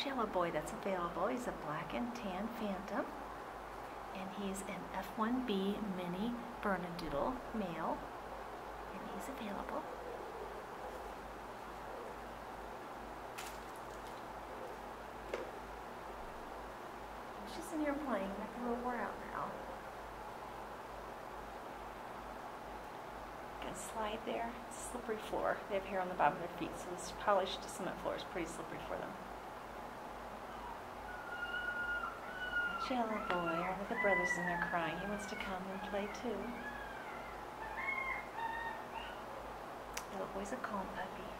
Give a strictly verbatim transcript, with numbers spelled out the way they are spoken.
this yellow boy that's available. He's a black and tan Phantom, and he's an F one B mini Bernedoodle male, and he's available. She's in here playing. They're a little wore out now. Gonna slide there. It's a slippery floor. They have hair on the bottom of their feet, so this polished cement floor is pretty slippery for them. Yellow boy, all of the brothers in there crying. He wants to come and play too. Yellow boy's a calm puppy.